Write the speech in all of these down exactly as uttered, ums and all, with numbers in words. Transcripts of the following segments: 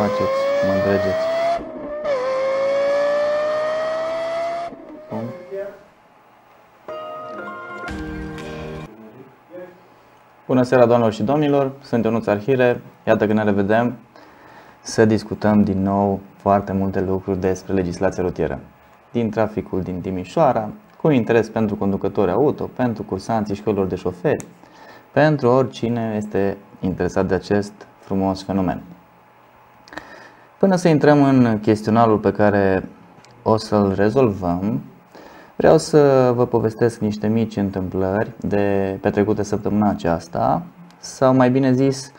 faceți, mă îndregeți. Bun. Bună seara, doamnelor și domnilor, sunt Ionuț Arhire, iată că ne revedem să discutăm din nou foarte multe lucruri despre legislația rutieră din traficul din Timișoara, cu interes pentru conducători auto, pentru cursanții școlilor de șoferi, pentru oricine este interesat de acest frumos fenomen. Până să intrăm în chestionarul pe care o să-l rezolvăm, vreau să vă povestesc niște mici întâmplări de petrecute săptămâna aceasta, sau mai bine zis,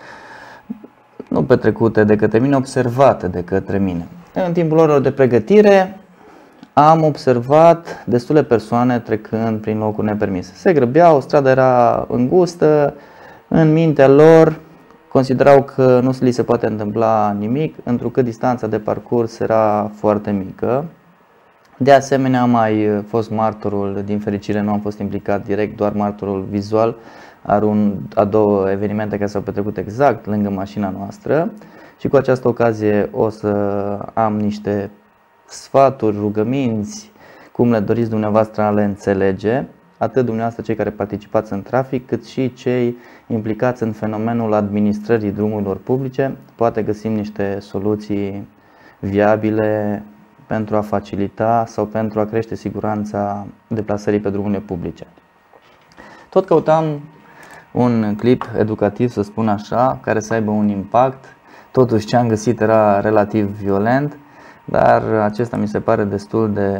nu petrecute de către mine, observate de către mine. În timpul orelor de pregătire am observat destule persoane trecând prin locuri nepermise. Se grăbeau, strada era îngustă, în mintea lor considerau că nu li se poate întâmpla nimic, întrucât distanța de parcurs era foarte mică. De asemenea, am mai fost martorul, din fericire nu am fost implicat direct, doar martorul vizual a două evenimente care s-au petrecut exact lângă mașina noastră. Și cu această ocazie o să am niște sfaturi, rugăminți, cum le doriți dumneavoastră a le înțelege, atât dumneavoastră cei care participați în trafic, cât și cei implicați în fenomenul administrării drumurilor publice. Poate găsim niște soluții viabile pentru a facilita sau pentru a crește siguranța deplasării pe drumurile publice. Tot căutam un clip educativ, să spun așa, care să aibă un impact. Totuși ce am găsit era relativ violent, dar acesta mi se pare destul de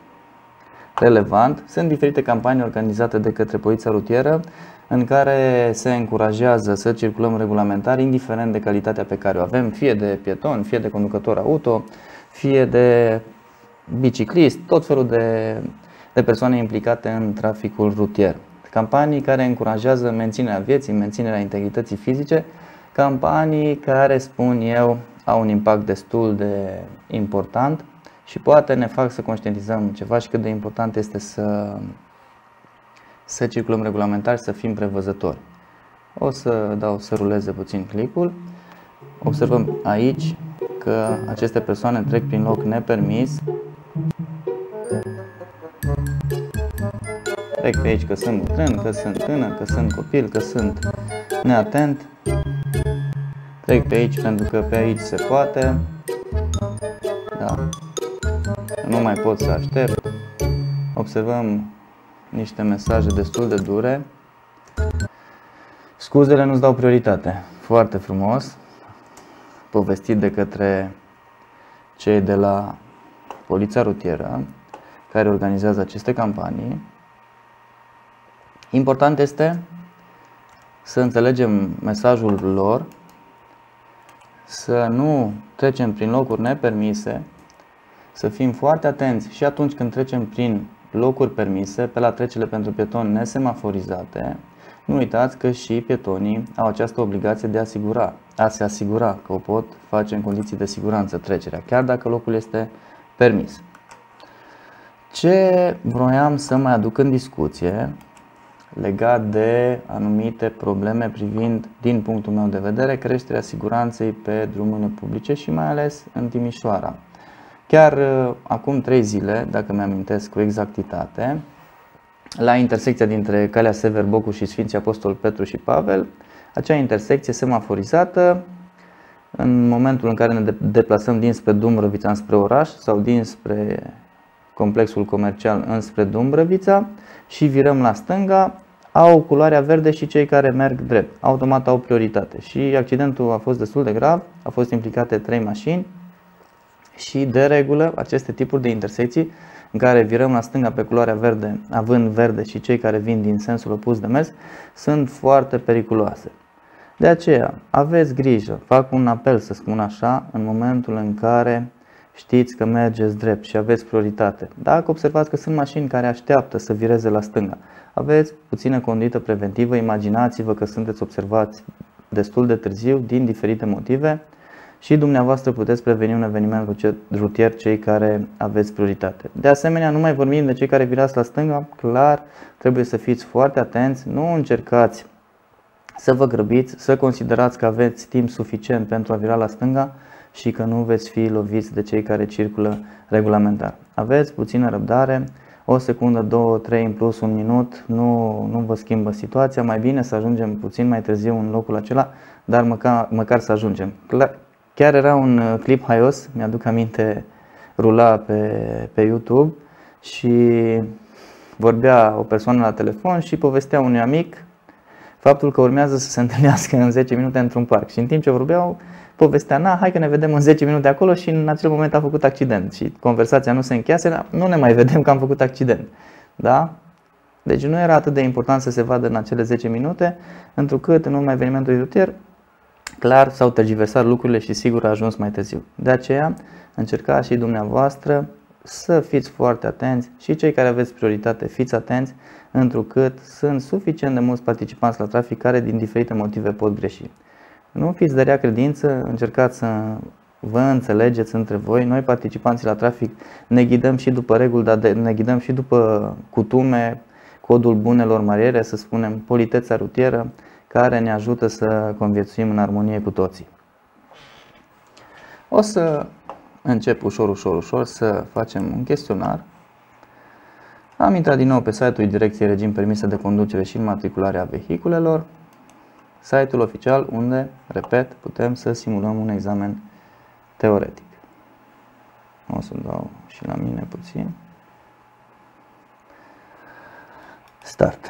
relevant. Sunt diferite campanii organizate de către Poliția Rutieră în care se încurajează să circulăm regulamentar, indiferent de calitatea pe care o avem, fie de pieton, fie de conducător auto, fie de biciclist, tot felul de, de persoane implicate în traficul rutier. Campanii care încurajează menținerea vieții, menținerea integrității fizice, campanii care, spun eu, au un impact destul de important și poate ne fac să conștientizăm ceva și cât de important este să, să circulăm regulamentar și să fim prevăzători. O să dau să ruleze puțin clipul. Observăm aici că aceste persoane trec prin loc nepermis. Trec pe aici că sunt bătrân, că sunt tânăr, că sunt copil, că sunt neatent. Trec pe aici pentru că pe aici se poate. Da. Nu mai pot să aștept. Observăm niște mesaje destul de dure. Scuzele nu-ți dau prioritate. Foarte frumos. Povestit de către cei de la Poliția Rutieră care organizează aceste campanii. Important este să înțelegem mesajul lor, să nu trecem prin locuri nepermise, să fim foarte atenți și atunci când trecem prin locuri permise, pe la trecerile pentru pietoni nesemaforizate. Nu uitați că și pietonii au această obligație de a, asigura, a se asigura că o pot face în condiții de siguranță trecerea, chiar dacă locul este permis. Ce vroiam să mai aduc în discuție legat de anumite probleme privind, din punctul meu de vedere, creșterea siguranței pe drumurile publice și mai ales în Timișoara. Chiar acum trei zile, dacă mi-amintesc cu exactitate, la intersecția dintre Calea Sever-Bocu și Sfinții Apostol Petru și Pavel, acea intersecție semaforizată, în momentul în care ne deplasăm dinspre Dumbrăvița înspre oraș sau dinspre complexul comercial înspre Dumbrăvița și virăm la stânga, au culoarea verde și cei care merg drept. Automat au prioritate. Și accidentul a fost destul de grav, au fost implicate trei mașini și de regulă aceste tipuri de intersecții în care virăm la stânga pe culoarea verde, având verde și cei care vin din sensul opus de mers, sunt foarte periculoase. De aceea, aveți grijă, fac un apel să spun așa, în momentul în care știți că mergeți drept și aveți prioritate. Dacă observați că sunt mașini care așteaptă să vireze la stânga, aveți puțină conduită preventivă, imaginați-vă că sunteți observați destul de târziu din diferite motive și dumneavoastră puteți preveni un eveniment rutier, cei care aveți prioritate. De asemenea, nu mai vorbim de cei care virați la stânga, clar trebuie să fiți foarte atenți, nu încercați să vă grăbiți, să considerați că aveți timp suficient pentru a vira la stânga și că nu veți fi loviți de cei care circulă regulamentar. Aveți puțină răbdare, o secundă, două, trei în plus, un minut, nu, nu vă schimbă situația, mai bine să ajungem puțin mai târziu în locul acela, dar măcar, măcar să ajungem. Chiar era un clip haios, mi-aduc aminte, rula pe, pe YouTube și vorbea o persoană la telefon și povestea unui amic faptul că urmează să se întâlnească în zece minute într-un parc. Și în timp ce vorbeau, povestea, na, hai că ne vedem în zece minute acolo, și în acel moment a făcut accident. Și conversația nu se încheiase, nu ne mai vedem că am făcut accident. Da? Deci nu era atât de important să se vadă în acele zece minute, întrucât în urma evenimentului rutier, clar s-au tergiversat lucrurile și sigur a ajuns mai târziu. De aceea, încercați și dumneavoastră să fiți foarte atenți, și cei care aveți prioritate, fiți atenți, întrucât sunt suficient de mulți participanți la trafic care din diferite motive pot greși. Nu fiți de rea credință, încercați să vă înțelegeți între voi. Noi, participanții la trafic, ne ghidăm și după reguli, dar ne ghidăm și după cutume, codul bunelor maniere, să spunem, politețea rutieră, care ne ajută să conviețuim în armonie cu toții. O să încep ușor, ușor, ușor să facem un chestionar. Am intrat din nou pe site-ul Direcției Regim Permise de Conducere și Înmatriculare a Vehiculelor, site-ul oficial unde, repet, putem să simulăm un examen teoretic. O să dau și la mine puțin. Start.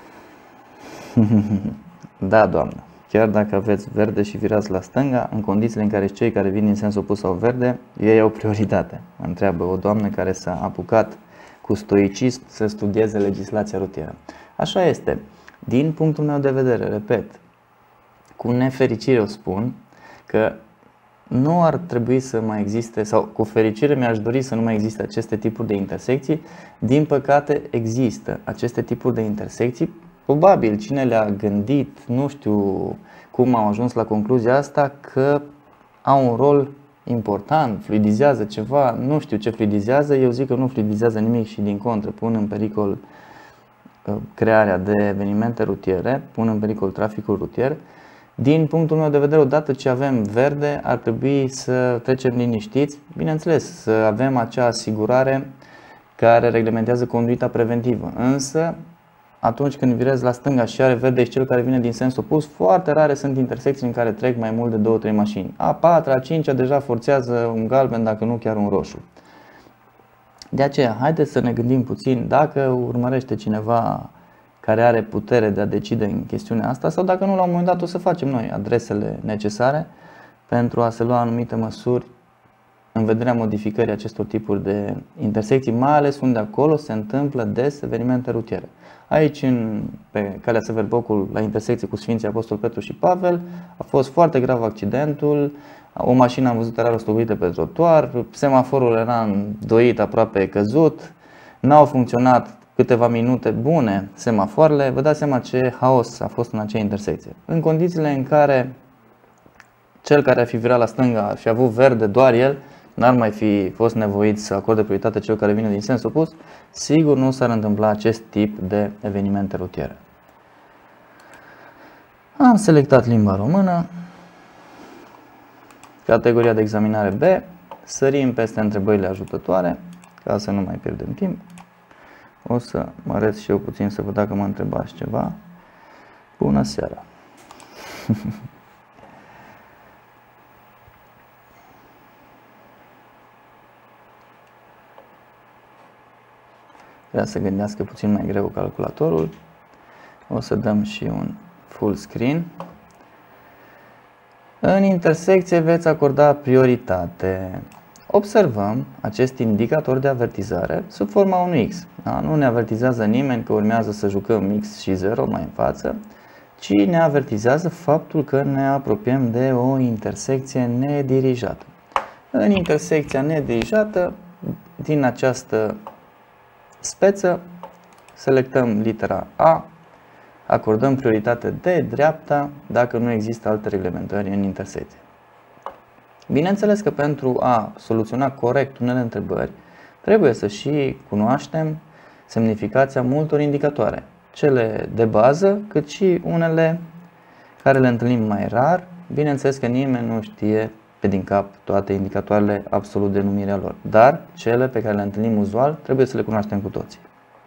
Da, doamnă, chiar dacă aveți verde și virați la stânga, în condițiile în care cei care vin din sens opus au verde, ei au prioritate. Mă întreabă o doamnă care s-a apucat cu stoicism să studieze legislația rutieră. Așa este. Din punctul meu de vedere, repet, cu nefericire o spun că nu ar trebui să mai existe, sau cu fericire mi-aș dori să nu mai existe aceste tipuri de intersecții. Din păcate există aceste tipuri de intersecții. Probabil cine le-a gândit, nu știu cum au ajuns la concluzia asta, că au un rol important, fluidizează ceva, nu știu ce fluidizează. Eu zic că nu fluidizează nimic și din contră pun în pericol crearea de evenimente rutiere, pun în pericol traficul rutier. Din punctul meu de vedere, odată ce avem verde, ar trebui să trecem liniștiți, bineînțeles, să avem acea asigurare care reglementează conduita preventivă. Însă, atunci când virezi la stânga și are verde și cel care vine din sens opus, foarte rare sunt intersecții în care trec mai mult de două trei mașini. A patra, a cincea deja forțează un galben, dacă nu chiar un roșu. De aceea, haideți să ne gândim puțin dacă urmărește cineva care are putere de a decide în chestiunea asta, sau dacă nu, la un moment dat o să facem noi adresele necesare pentru a se lua anumite măsuri în vederea modificării acestor tipuri de intersecții, mai ales unde acolo se întâmplă des evenimente rutiere. Aici, în, pe calea Sever-Bocul, la intersecție cu Sfinții Apostol Petru și Pavel, a fost foarte grav accidentul. O mașină am văzut era rostoguită pe trotuar, semaforul era îndoit, aproape căzut, n-au funcționat câteva minute bune semafoarele. Vă dați seama ce haos a fost în acea intersecție. În condițiile în care cel care ar fi virat la stânga ar fi avut verde doar el, n-ar mai fi fost nevoit să acorde prioritate celor care vine din sens opus, sigur nu s-ar întâmpla acest tip de evenimente rutiere. Am selectat limba română, categoria de examinare B, sărim peste întrebările ajutătoare, ca să nu mai pierdem timp. O să mă arăt și eu puțin să văd dacă mă întrebați ceva. Bună seara! Vrea să gândească puțin mai greu calculatorul. O să dăm și un full screen. În intersecție veți acorda prioritate. Observăm acest indicator de avertizare sub forma unui X. Da? Nu ne avertizează nimeni că urmează să jucăm X și zero mai în față, ci ne avertizează faptul că ne apropiem de o intersecție nedirijată. În intersecția nedirijată, din această speță, selectăm litera A, acordăm prioritate de dreapta dacă nu există alte reglementări în intersecție. Bineînțeles că pentru a soluționa corect unele întrebări, trebuie să și cunoaștem semnificația multor indicatoare, cele de bază, cât și unele care le întâlnim mai rar. Bineînțeles că nimeni nu știe pe din cap toate indicatoarele absolut denumirea lor, dar cele pe care le întâlnim uzual trebuie să le cunoaștem cu toții.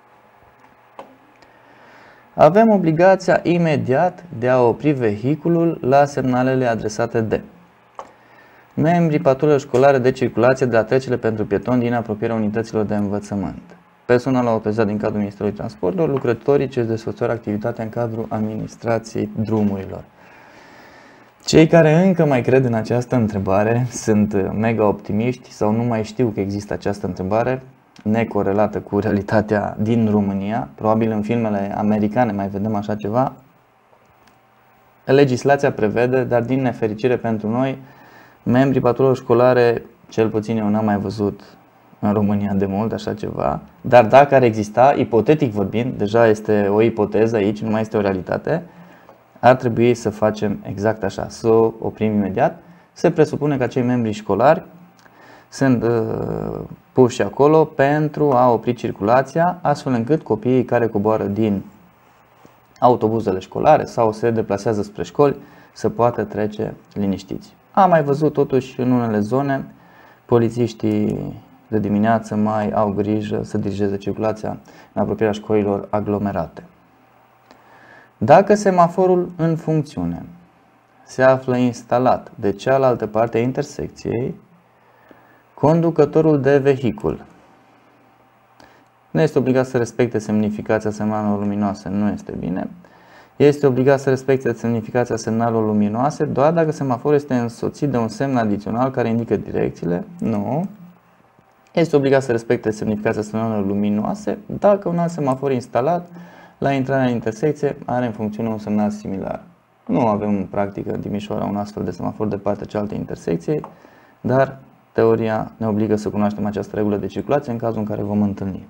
Avem obligația imediat de a opri vehiculul la semnalele adresate de membrii patrulelor școlare de circulație de la trecerile pentru pietoni din apropierea unităților de învățământ, personal autorizat din cadrul Ministerului Transporturilor, lucrătorii ce își desfășoară activitatea în cadrul administrației drumurilor. Cei care încă mai cred în această întrebare sunt mega optimiști sau nu mai știu că există această întrebare necorelată cu realitatea din România. Probabil în filmele americane mai vedem așa ceva. Legislația prevede, dar din nefericire pentru noi, membrii patrulelor școlare, cel puțin eu n-am mai văzut în România de mult așa ceva, dar dacă ar exista, ipotetic vorbind, deja este o ipoteză aici, nu mai este o realitate, ar trebui să facem exact așa, să o oprim imediat. Se presupune că acei membri școlari sunt uh, puși acolo pentru a opri circulația, astfel încât copiii care coboară din autobuzele școlare sau se deplasează spre școli să poată trece liniștiți. Am mai văzut totuși în unele zone, polițiștii de dimineață mai au grijă să dirigeze circulația în apropierea școlilor aglomerate. Dacă semaforul în funcțiune se află instalat de cealaltă parte a intersecției, conducătorul de vehicul nu este obligat să respecte semnificația semnalelor luminoase, nu este bine. Este obligat să respecte semnificația semnalelor luminoase doar dacă semaforul este însoțit de un semn adițional care indică direcțiile. Nu. Este obligat să respecte semnificația semnalelor luminoase dacă un alt semafor instalat la intrarea în intersecție are în funcțiune un semnal similar. Nu avem în practică în Timișoara un astfel de semafor de partea cealaltă intersecției, dar teoria ne obligă să cunoaștem această regulă de circulație în cazul în care vom întâlni.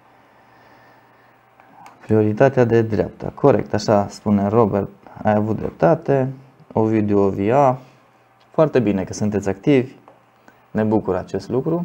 Prioritatea de dreapta. Corect, așa spune Robert, ai avut dreptate. Ovidiu Ovia. Foarte bine că sunteți activi. Ne bucură acest lucru.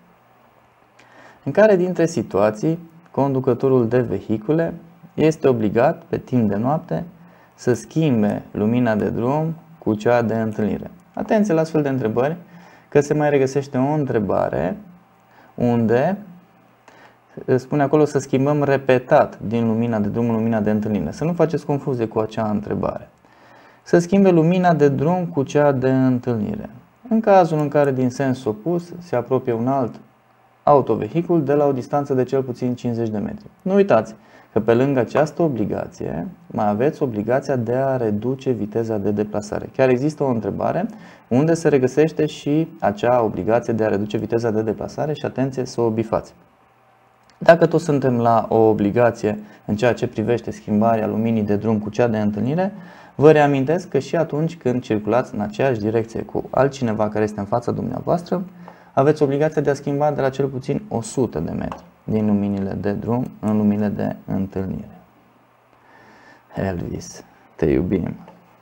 În care dintre situații conducătorul de vehicule este obligat pe timp de noapte să schimbe lumina de drum cu cea de întâlnire? Atenție la astfel de întrebări, că se mai regăsește o întrebare unde spune acolo să schimbăm repetat din lumina de drum în lumina de întâlnire. Să nu faceți confuzie cu acea întrebare. Să schimbe lumina de drum cu cea de întâlnire. În cazul în care din sens opus se apropie un alt autovehicul de la o distanță de cel puțin cincizeci de metri. Nu uitați că pe lângă această obligație mai aveți obligația de a reduce viteza de deplasare. Chiar există o întrebare unde se regăsește și acea obligație de a reduce viteza de deplasare și atenție să o bifați. Dacă tot suntem la o obligație în ceea ce privește schimbarea luminii de drum cu cea de întâlnire, vă reamintesc că și atunci când circulați în aceeași direcție cu altcineva care este în fața dumneavoastră, aveți obligația de a schimba de la cel puțin o sută de metri din luminile de drum în luminile de întâlnire. Elvis, te iubim.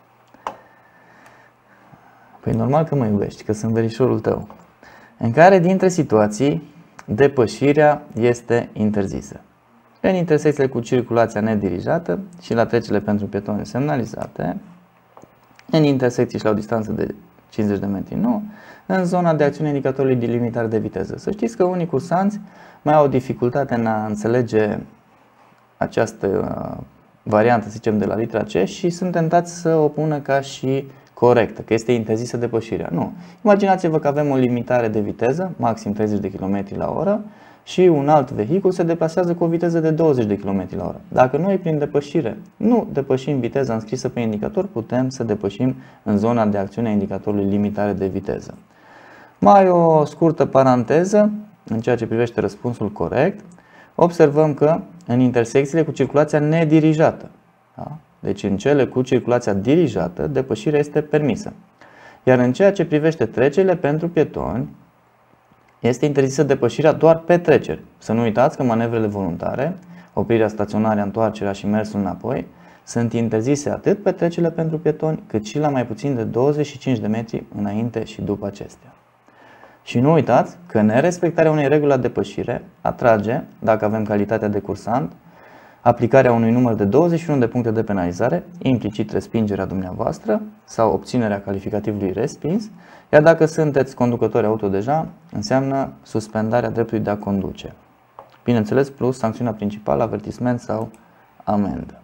Păi normal că mă iubești, că sunt verișorul tău. În care dintre situații depășirea este interzisă? În intersecțiile cu circulația nedirijată și la trecerile pentru pietoni semnalizate, în intersecții și la o distanță de cincizeci de metri, nu, în zona de acțiune indicatorului de limitare de viteză. Să știți că unii cursanți mai au dificultate în a înțelege această variantă, să zicem, de la litera C și sunt tentați să o pună ca și corectă, că este interzisă depășirea. Nu. Imaginați-vă că avem o limitare de viteză, maxim treizeci de kilometri la oră, și un alt vehicul se deplasează cu o viteză de douăzeci de kilometri la oră. Dacă noi prin depășire nu depășim viteza înscrisă pe indicator, putem să depășim în zona de acțiune a indicatorului limitare de viteză. Mai o scurtă paranteză în ceea ce privește răspunsul corect. Observăm că în intersecțiile cu circulația nedirijată, da? Deci în cele cu circulația dirijată, depășirea este permisă. Iar în ceea ce privește trecerile pentru pietoni, este interzisă depășirea doar pe treceri. Să nu uitați că manevrele voluntare, oprirea, staționarea, întoarcerea și mersul înapoi, sunt interzise atât pe trecerile pentru pietoni, cât și la mai puțin de douăzeci și cinci de metri înainte și după acestea. Și nu uitați că nerespectarea unei reguli la depășire atrage, dacă avem calitatea de cursant, aplicarea unui număr de douăzeci și unu de puncte de penalizare, implicit respingerea dumneavoastră sau obținerea calificativului respins, iar dacă sunteți conducători auto deja, înseamnă suspendarea dreptului de a conduce. Bineînțeles, plus sancțiunea principală, avertisment sau amendă.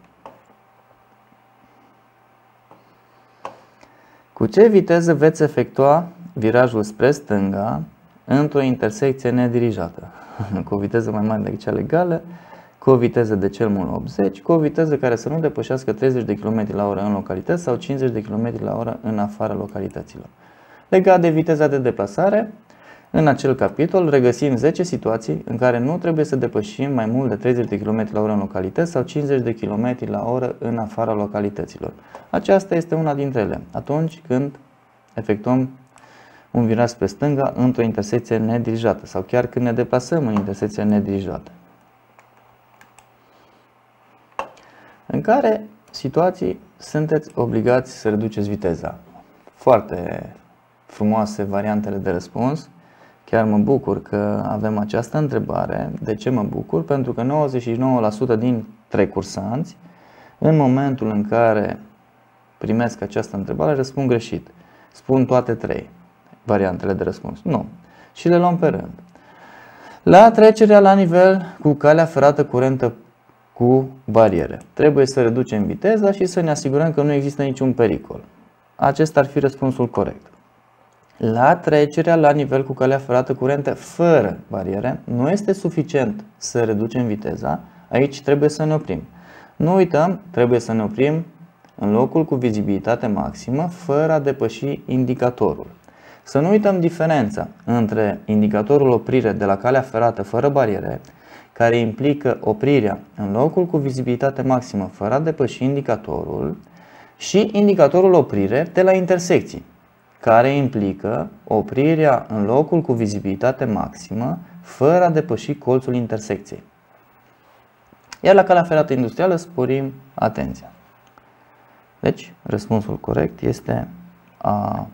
Cu ce viteză veți efectua virajul spre stânga într-o intersecție nedirijată? Cu o viteză mai mare decât cea legală, cu o viteză de cel mult optzeci, cu o viteză care să nu depășească treizeci de kilometri la oră în localități sau cincizeci de kilometri la oră în afara localităților. Legat de viteza de deplasare, în acel capitol regăsim zece situații în care nu trebuie să depășim mai mult de treizeci de kilometri la oră în localități sau cincizeci de kilometri la oră în afara localităților. Aceasta este una dintre ele, atunci când efectuăm un viraj spre stânga într-o intersecție nedirijată sau chiar când ne deplasăm în intersecție nedirijată. În care situații sunteți obligați să reduceți viteza? Foarte frumoase variantele de răspuns. Chiar mă bucur că avem această întrebare. De ce mă bucur? Pentru că nouăzeci și nouă la sută dintre cursanți, în momentul în care primesc această întrebare, răspund greșit. Spun toate trei variantele de răspuns. Nu. Și le luăm pe rând. La trecerea la nivel cu calea ferată curentă cu bariere, trebuie să reducem viteza și să ne asigurăm că nu există niciun pericol. Acesta ar fi răspunsul corect. La trecerea la nivel cu calea ferată curentă fără bariere, nu este suficient să reducem viteza, aici trebuie să ne oprim. Nu uităm, trebuie să ne oprim în locul cu vizibilitate maximă, fără a depăși indicatorul. Să nu uităm diferența între indicatorul oprire de la calea ferată fără bariere, care implică oprirea în locul cu vizibilitate maximă, fără a depăși indicatorul, și indicatorul oprire de la intersecții, care implică oprirea în locul cu vizibilitate maximă, fără a depăși colțul intersecției. Iar la calea ferată industrială sporim atenția. Deci, răspunsul corect este A.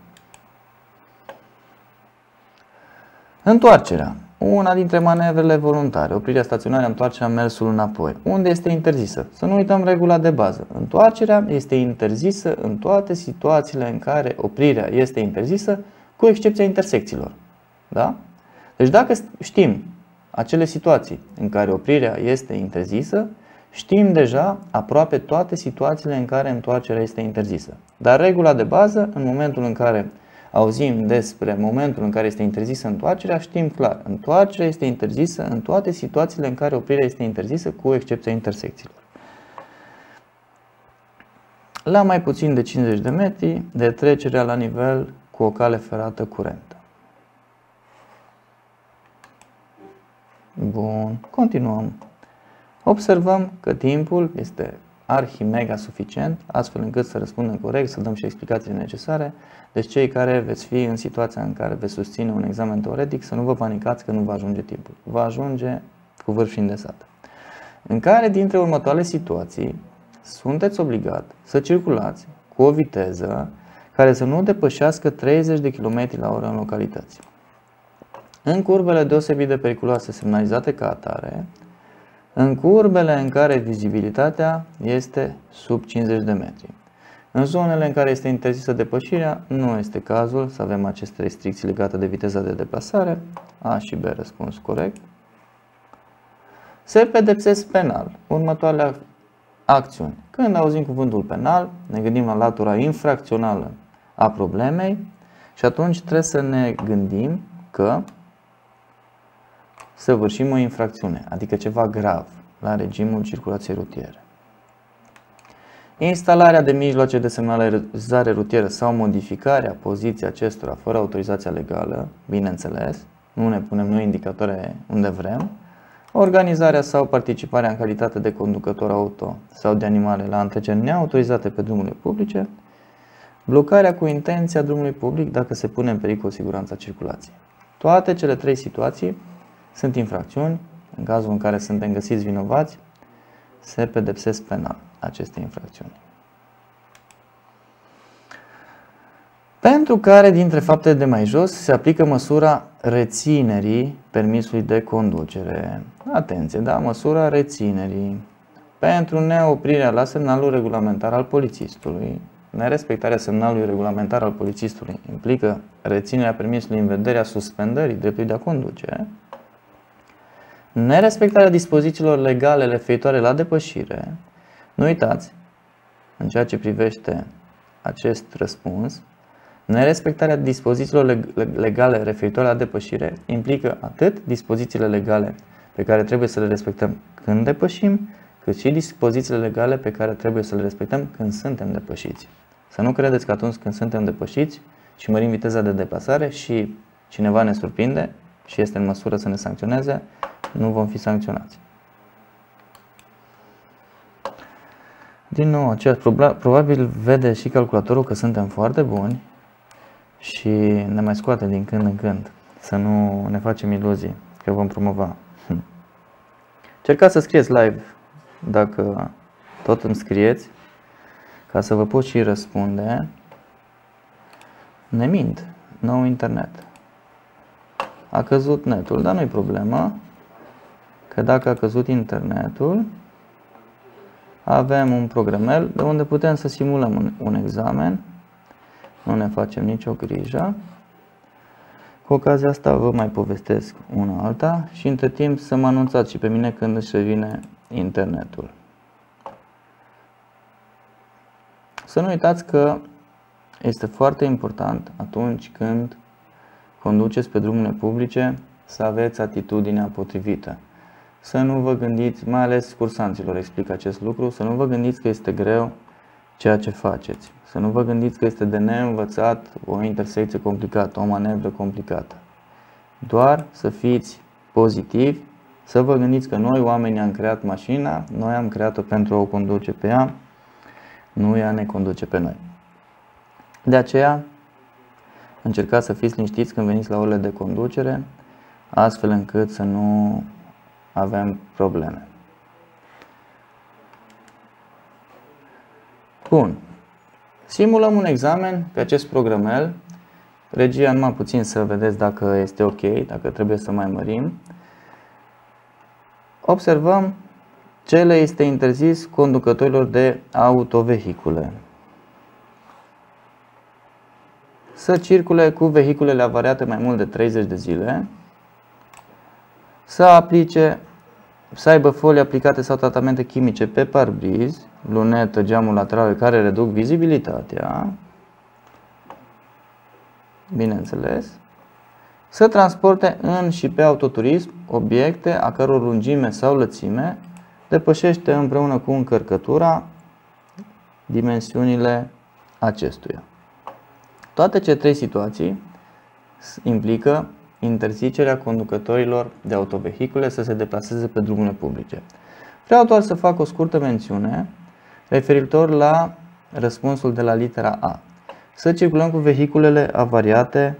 Întoarcerea. Una dintre manevrele voluntare, oprirea, staționarea, întoarcerea, mersul înapoi. Unde este interzisă? Să nu uităm regula de bază. Întoarcerea este interzisă în toate situațiile în care oprirea este interzisă, cu excepția intersecțiilor. Da? Deci dacă știm acele situații în care oprirea este interzisă, știm deja aproape toate situațiile în care întoarcerea este interzisă. Dar regula de bază, în momentul în care auzim despre momentul în care este interzisă întoarcerea, știm clar, întoarcerea este interzisă în toate situațiile în care oprirea este interzisă, cu excepția intersecțiilor. La mai puțin de cincizeci de metri de trecerea la nivel cu o cale ferată curentă. Bun, continuăm. Observăm că timpul este arhi-mega suficient, astfel încât să răspundem corect, să dăm și explicațiile necesare. Deci cei care veți fi în situația în care veți susține un examen teoretic, să nu vă panicați că nu va ajunge timpul. Va ajunge cu vârf și îndesat. În care dintre următoarele situații sunteți obligat să circulați cu o viteză care să nu depășească treizeci de kilometri la oră în localități. În curbele deosebit de periculoase semnalizate ca atare, în curbele în care vizibilitatea este sub cincizeci de metri. În zonele în care este interzisă depășirea, nu este cazul să avem aceste restricții legate de viteza de deplasare. A și B, răspuns corect. Se pedepsesc penal următoarele acțiuni. Când auzim cuvântul penal, ne gândim la latura infracțională a problemei și atunci trebuie să ne gândim că săvârșim o infracțiune, adică ceva grav la regimul circulației rutiere. Instalarea de mijloace de semnalizare rutieră sau modificarea poziției acestora fără autorizația legală, bineînțeles, nu ne punem noi indicatoare unde vrem. Organizarea sau participarea în calitate de conducător auto sau de animale la întreceri neautorizate pe drumurile publice. Blocarea cu intenția drumului public dacă se pune în pericol siguranța circulației. Toate cele trei situații sunt infracțiuni. În cazul în care suntem găsiți vinovați, se pedepsesc penal aceste infracțiuni. Pentru care dintre faptele de mai jos se aplică măsura reținerii permisului de conducere. Atenție, da, măsura reținerii. pentru neoprirea la semnalul regulamentar al polițistului. Nerespectarea semnalului regulamentar al polițistului implică reținerea permisului în vederea suspendării dreptului de a conduce. Nerespectarea dispozițiilor legale referitoare la depășire. Nu uitați, în ceea ce privește acest răspuns, nerespectarea dispozițiilor legale referitoare la depășire implică atât dispozițiile legale pe care trebuie să le respectăm când depășim, cât și dispozițiile legale pe care trebuie să le respectăm când suntem depășiți. Să nu credeți că atunci când suntem depășiți și mărim viteza de deplasare și cineva ne surprinde și este în măsură să ne sancționeze, nu vom fi sancționați. Din nou, aceeași problemă, probabil vede și calculatorul că suntem foarte buni și ne mai scoate din când în când. Să nu ne facem iluzii că vom promova. Încercați să scrieți live dacă tot îmi scrieți, ca să vă pot și răspunde. Ne mint, nou internet. A căzut netul, dar nu-i problemă, că dacă a căzut internetul, avem un programel de unde putem să simulăm un, un examen. Nu ne facem nicio grijă. Cu ocazia asta vă mai povestesc una alta și între timp să mă anunțați și pe mine când își revine internetul. Să nu uitați că este foarte important atunci când conduceți pe drumurile publice să aveți atitudinea potrivită. Să nu vă gândiți, mai ales cursanților explic acest lucru, să nu vă gândiți că este greu ceea ce faceți. Să nu vă gândiți că este de neînvățat o intersecție complicată, o manevră complicată. Doar să fiți pozitivi, să vă gândiți că noi oamenii am creat mașina, noi am creat-o pentru a o conduce pe ea, nu ea ne conduce pe noi. De aceea, încercați să fiți liniștiți când veniți la orele de conducere, astfel încât să nu avem probleme. Bun. Simulăm un examen pe acest programel. Regia numai puțin să vedeți dacă este ok, dacă trebuie să mai mărim. Observăm ce le este interzis conducătorilor de autovehicule: să circule cu vehiculele avariate mai mult de treizeci de zile, să aplice, să aibă folii aplicate sau tratamente chimice pe parbriz, lunetă, geamuri laterale care reduc vizibilitatea, bineînțeles, să transporte în și pe autoturism obiecte a căror lungime sau lățime depășește împreună cu încărcătura dimensiunile acestuia. Toate cele trei situații implică interzicerea conducătorilor de autovehicule să se deplaseze pe drumurile publice. Vreau doar să fac o scurtă mențiune referitor la răspunsul de la litera A. Să circulăm cu vehiculele avariate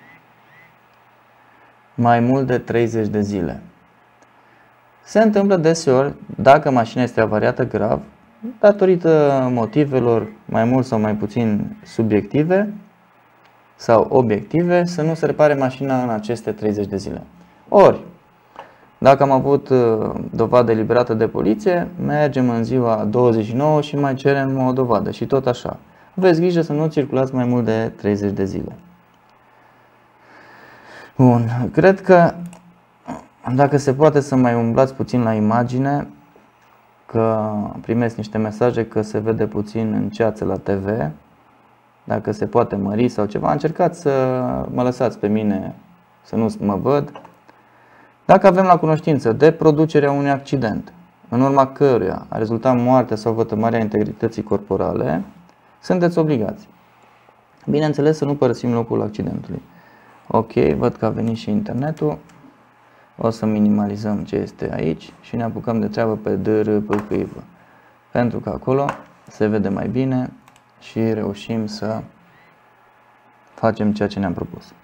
mai mult de treizeci de zile. Se întâmplă deseori, dacă mașina este avariată grav, datorită motivelor mai mult sau mai puțin subiective sau obiective, să nu se repare mașina în aceste treizeci de zile. Ori, dacă am avut dovadă eliberată de poliție, mergem în ziua douăzeci și nouă și mai cerem o dovadă și tot așa. Aveți grijă să nu circulați mai mult de treizeci de zile. Bun, cred că dacă se poate să mai umblați puțin la imagine, că primesc niște mesaje că se vede puțin în ceață la T V, dacă se poate mări sau ceva, încercați să mă lăsați pe mine să nu mă văd. Dacă avem la cunoștință de producerea unui accident, în urma căruia a rezultat moartea sau vătămarea integrității corporale, sunteți obligați, bineînțeles, să nu părăsim locul accidentului. Ok, văd că a venit și internetul. O să minimalizăm ce este aici și ne apucăm de treabă pe D R P C I V, pentru că acolo se vede mai bine și reușim să facem ceea ce ne-am propus.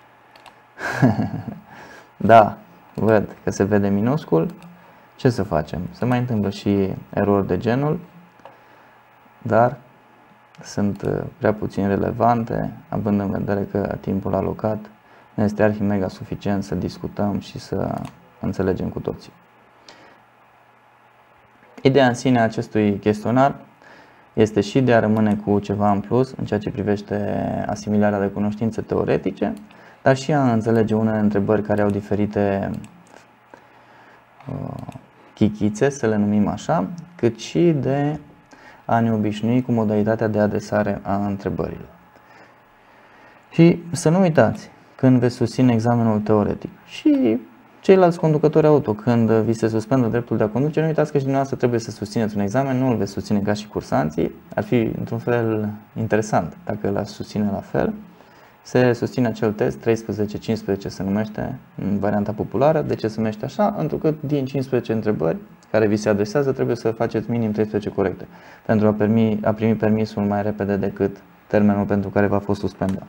Da, văd că se vede minuscul. Ce să facem? Se mai întâmplă și erori de genul, dar sunt prea puțin relevante, având în vedere că timpul alocat ne este arhimega suficient să discutăm și să înțelegem cu toții. Ideea în sine a acestui chestionar este și de a rămâne cu ceva în plus în ceea ce privește asimilarea de cunoștințe teoretice, dar și a înțelege unele întrebări care au diferite uh, chichițe, să le numim așa, cât și de a ne obișnui cu modalitatea de adresare a întrebărilor. Și să nu uitați, când veți susține examenul teoretic și ceilalți conducători auto, când vi se suspendă dreptul de a conduce, nu uitați că și dumneavoastră trebuie să susțineți un examen, nu îl veți susține ca și cursanții. Ar fi într-un fel interesant dacă l-ați susține la fel. Se susține acel test treisprezece cincisprezece, se numește în varianta populară. De ce se numește așa? Întrucât din cincisprezece întrebări care vi se adresează trebuie să faceți minim treisprezece corecte pentru a primi, a primi permisul mai repede decât termenul pentru care v-a fost suspendat.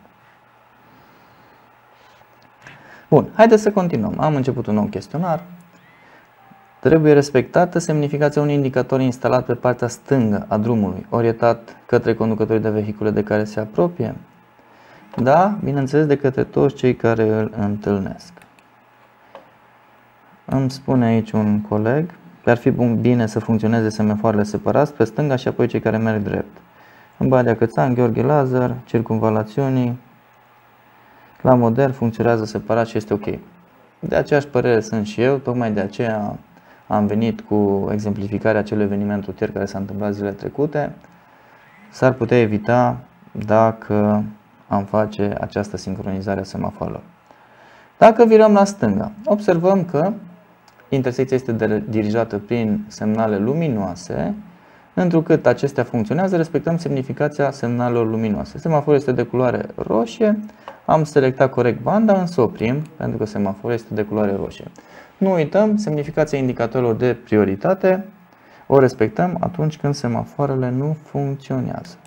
Bun, haideți să continuăm. Am început un nou chestionar. Trebuie respectată semnificația unui indicator instalat pe partea stângă a drumului, orientat către conducătorii de vehicule de care se apropie. Da, bineînțeles, de către toți cei care îl întâlnesc. Îmi spune aici un coleg că ar fi bine să funcționeze semafoarele separați pe stânga și apoi cei care merg drept. În Badea Cățan, Gheorghe Lazar, circumvalațiunii, la modern funcționează separat și este ok. De aceeași părere sunt și eu, tocmai de aceea am venit cu exemplificarea acelui eveniment rutier care s-a întâmplat zilele trecute. S-ar putea evita dacă am face această sincronizare a semafoarelor. Dacă virăm la stânga, observăm că intersecția este dirijată prin semnale luminoase. Întrucât acestea funcționează, respectăm semnificația semnalelor luminoase. Semaforul este de culoare roșie, am selectat corect banda, însă oprim pentru că semaforul este de culoare roșie. Nu uităm, semnificația indicatorilor de prioritate o respectăm atunci când semafoarele nu funcționează.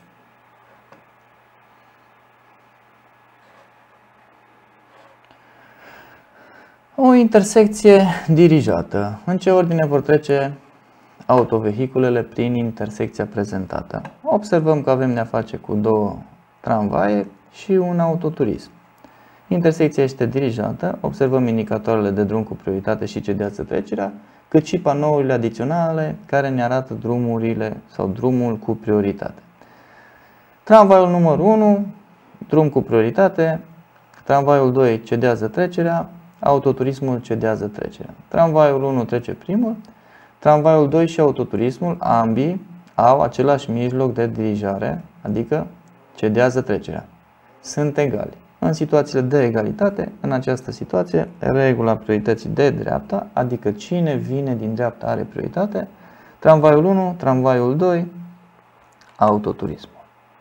O intersecție dirijată. În ce ordine vor trece autovehiculele prin intersecția prezentată? Observăm că avem de-a face cu două tramvaie și un autoturism. Intersecția este dirijată, observăm indicatoarele de drum cu prioritate și cedează trecerea, cât și panourile adiționale care ne arată drumurile sau drumul cu prioritate. Tramvaiul numărul unu, drum cu prioritate, tramvaiul doi cedează trecerea, autoturismul cedează trecerea. Tramvaiul unu trece primul, tramvaiul doi și autoturismul, ambii au același mijloc de dirijare, adică cedează trecerea. Sunt egali. În situațiile de egalitate, în această situație, regula priorității de dreapta, adică cine vine din dreapta are prioritate, tramvaiul unu, tramvaiul doi, autoturismul.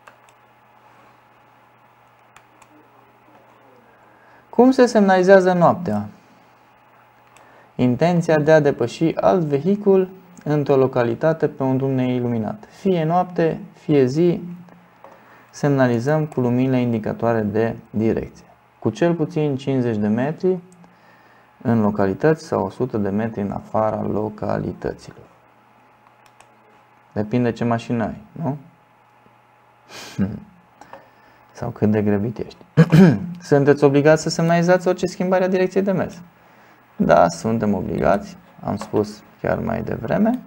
Cum se semnalizează noaptea? Intenția de a depăși alt vehicul într-o localitate pe un drum neiluminat. Fie noapte, fie zi, semnalizăm cu luminile indicatoare de direcție. Cu cel puțin cincizeci de metri în localități sau o sută de metri în afara localităților. Depinde ce mașină ai, nu? Sau cât de grăbit ești. Sunteți obligați să semnalizați orice schimbare a direcției de mers. Da, suntem obligați, am spus chiar mai devreme.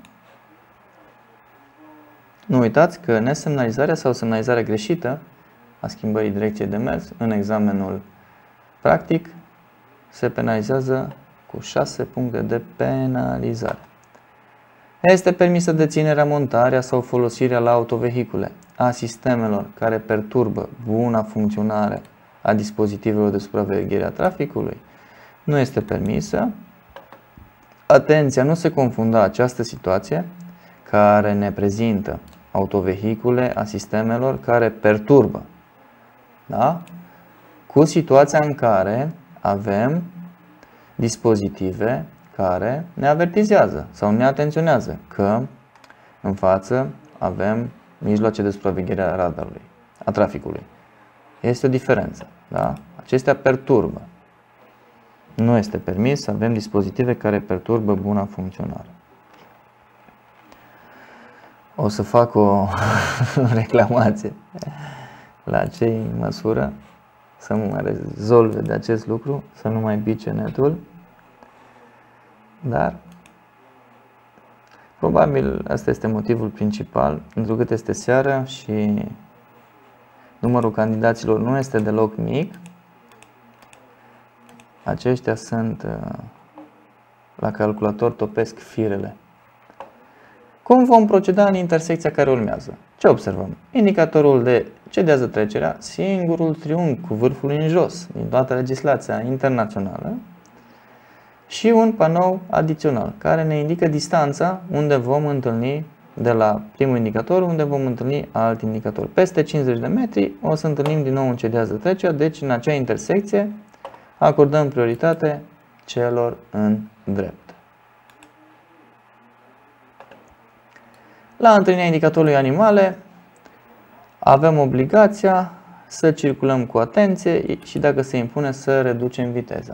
Nu uitați că nesemnalizarea sau semnalizarea greșită a schimbării direcției de mers în examenul practic se penalizează cu șase puncte de penalizare. Este permisă deținerea, montarea sau folosirea la autovehicule a sistemelor care perturbă buna funcționare a dispozitivelor de supraveghere a traficului. Nu este permisă. Atenția, nu se confunda această situație care ne prezintă autovehicule a sistemelor care perturbă, da? Cu situația în care avem dispozitive care ne avertizează sau ne atenționează că în față avem mijloace de supraveghere a radarului, a traficului. Este o diferență, da? Acestea perturbă. Nu este permis să avem dispozitive care perturbă buna funcționare. O să fac o reclamație la cei în măsură să mă rezolve de acest lucru, să nu mai pice netul. Dar Probabil asta este motivul principal, pentru că este seară și numărul candidaților nu este deloc mic. Aceștia sunt, la calculator topesc firele. Cum vom proceda în intersecția care urmează? Ce observăm? Indicatorul de cedează trecerea, singurul triunghi cu vârful în jos din toată legislația internațională, și un panou adițional care ne indică distanța unde vom întâlni de la primul indicator, unde vom întâlni alt indicator. Peste cincizeci de metri o să întâlnim din nou un cedează trecerea, deci în acea intersecție acordăm prioritate celor în drept. La întâlnirea indicatorului animale avem obligația să circulăm cu atenție și, dacă se impune, să reducem viteza.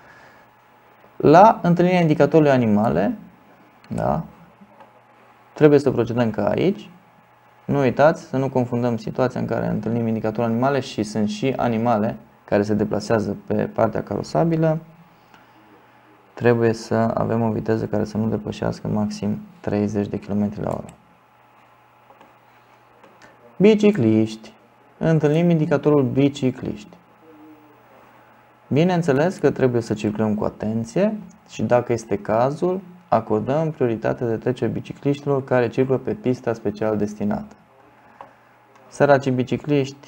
La întâlnirea indicatorului animale, da, trebuie să procedăm ca aici. Nu uitați să nu confundăm situația în care întâlnim indicatorul animale și sunt și animale care se deplasează pe partea carosabilă. Trebuie să avem o viteză care să nu depășească maxim treizeci de kilometri la oră. Bicicliști. Întâlnim indicatorul bicicliști. Bineînțeles că trebuie să circulăm cu atenție și, dacă este cazul, acordăm prioritate de trecere bicicliștilor care circulă pe pista special destinată. Săracii bicicliști,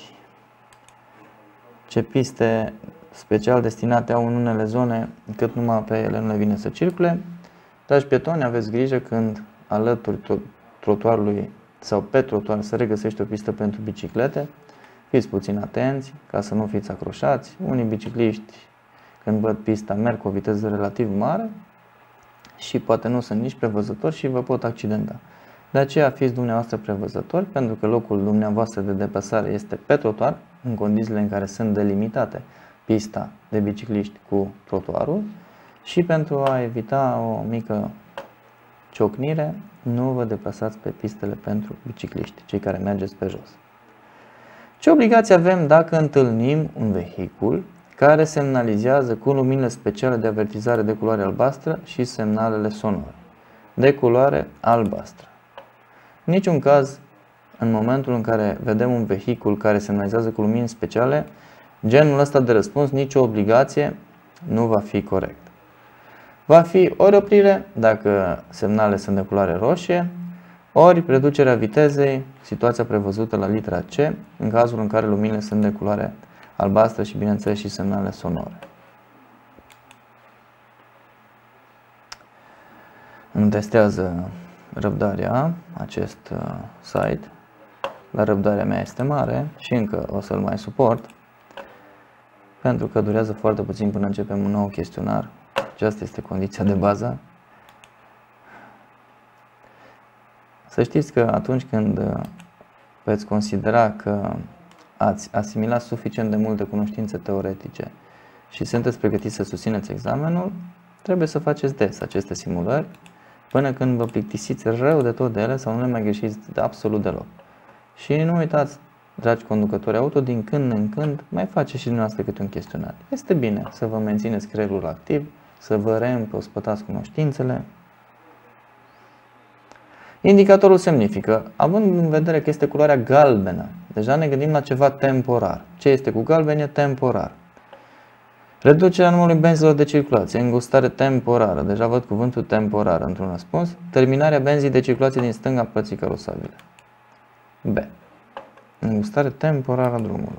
ce piste special destinate au în unele zone, cât numai pe ele nu le vine să circule. Dragi pietoni, aveți grijă când alături trotuarului sau pe trotuar se regăsește o pistă pentru biciclete. Fiți puțin atenți ca să nu fiți acroșați. Unii bicicliști, când văd pista, merg cu o viteză relativ mare și poate nu sunt nici prevăzători și vă pot accidenta. De aceea fiți dumneavoastră prevăzători, pentru că locul dumneavoastră de deplasare este pe trotuar, în condițiile în care sunt delimitate pista de bicicliști cu trotuarul, și pentru a evita o mică ciocnire, nu vă deplasați pe pistele pentru bicicliști, cei care mergeți pe jos. Ce obligație avem dacă întâlnim un vehicul care semnalizează cu luminile speciale de avertizare de culoare albastră și semnalele sonore de culoare albastră? În niciun caz, în momentul în care vedem un vehicul care semnalizează cu lumini speciale, genul ăsta de răspuns, nicio obligație nu va fi corect. Va fi ori oprire dacă semnalele sunt de culoare roșie, ori reducerea vitezei, situația prevăzută la litera C, în cazul în care luminile sunt de culoare albastră și, bineînțeles, și semnalele sonore. Îmi testează răbdarea acest site. La răbdarea mea este mare și încă o să-l mai suport, pentru că durează foarte puțin până începem un nou chestionar. Aceasta este condiția de bază. Să știți că atunci când veți considera că ați asimilat suficient de multe cunoștințe teoretice și sunteți pregătiți să susțineți examenul, trebuie să faceți des aceste simulări până când vă plictisiți rău de tot de ele sau nu le mai greșiți de absolut deloc. Și nu uitați, dragi conducători auto, din când în când mai faceți și dumneavoastră câte un chestionar. Este bine să vă mențineți creierul activ, să vă reîmprospătați cunoștințele. Indicatorul semnifică, având în vedere că este culoarea galbenă, deja ne gândim la ceva temporar. Ce este cu galben? E temporar. Reducerea numărului benzilor de circulație, îngustare temporară, deja văd cuvântul temporar într-un răspuns. Terminarea benzii de circulație din stânga părții carosabile. B. Îngustare temporară a drumului.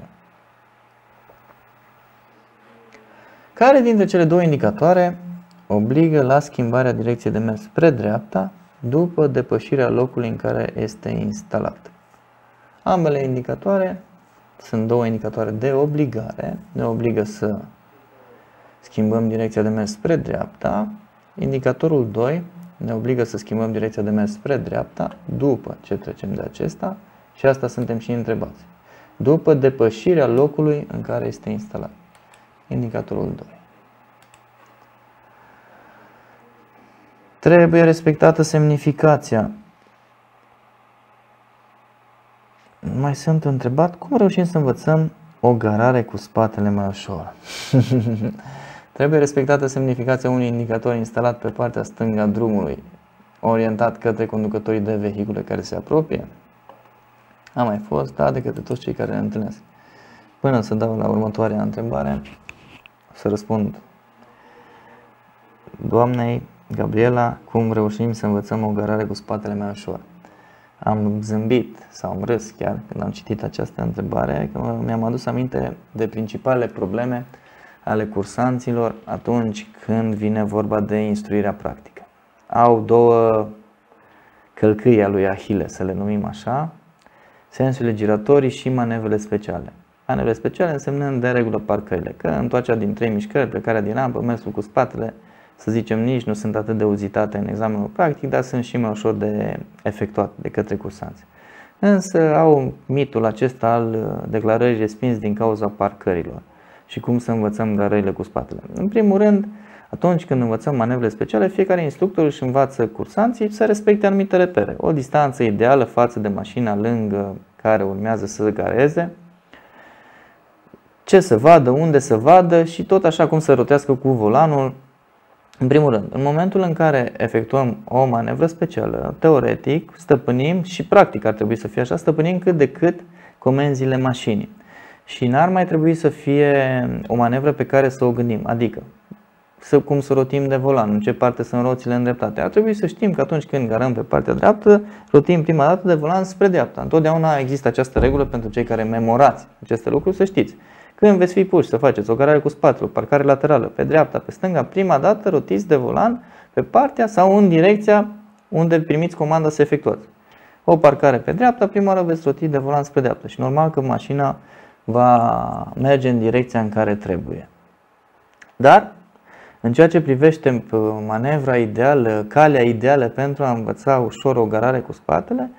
Care dintre cele două indicatoare obligă la schimbarea direcției de mers spre dreapta după depășirea locului în care este instalat? Ambele indicatoare sunt două indicatoare de obligare, ne obligă să schimbăm direcția de mers spre dreapta. Indicatorul doi ne obligă să schimbăm direcția de mers spre dreapta după ce trecem de acesta, și asta suntem și întrebați, după depășirea locului în care este instalat. Indicatorul doi. Trebuie respectată semnificația. Mai sunt întrebat cum reușim să învățăm o garare cu spatele mai ușor. Trebuie respectată semnificația unui indicator instalat pe partea stângă a drumului. orientat către conducătorii de vehicule care se apropie? A mai fost, da, de către toți cei care ne întâlnesc. Până să dau la următoarea întrebare, să răspund doamnei Gabriela, cum reușim să învățăm o garare cu spatele mai ușor? Am zâmbit sau am râs chiar când am citit această întrebare, că mi-am adus aminte de principalele probleme ale cursanților atunci când vine vorba de instruirea practică. Au două călcâi a lui Ahile, să le numim așa, sensurile giratorii și manevrele speciale. Manevrele speciale însemnând de regulă parcările, că întoarcerea din trei mișcări, plecarea din rampă, mersul cu spatele, să zicem, nici nu sunt atât de uzitate în examenul practic, dar sunt și mai ușor de efectuat de către cursanți. Însă au mitul acesta al declarării respins din cauza parcărilor și cum să învățăm garările cu spatele. În primul rând, atunci când învățăm manevrele speciale, fiecare instructor își învață cursanții să respecte anumite repere. O distanță ideală față de mașina lângă care urmează să gareze, ce să vadă, unde să vadă și tot așa cum să rotească cu volanul. În primul rând, în momentul în care efectuăm o manevră specială, teoretic, stăpânim și practic ar trebui să fie așa, stăpânim cât de cât comenzile mașinii. Și n-ar mai trebui să fie o manevră pe care să o gândim, adică să, cum să rotim de volan, în ce parte sunt roțile îndreptate. Ar trebui să știm că atunci când garăm pe partea dreaptă, rotim prima dată de volan spre dreapta. Întotdeauna există această regulă pentru cei care memorați aceste lucruri, să știți. Când veți fi puși să faceți o garare cu spatele, o parcare laterală, pe dreapta, pe stânga, prima dată rotiți de volan pe partea sau în direcția unde primiți comanda să efectuați. O parcare pe dreapta, prima oară veți roti de volan spre dreapta și normal că mașina va merge în direcția în care trebuie. Dar, în ceea ce privește manevra ideală, calea ideală pentru a învăța ușor o garare cu spatele,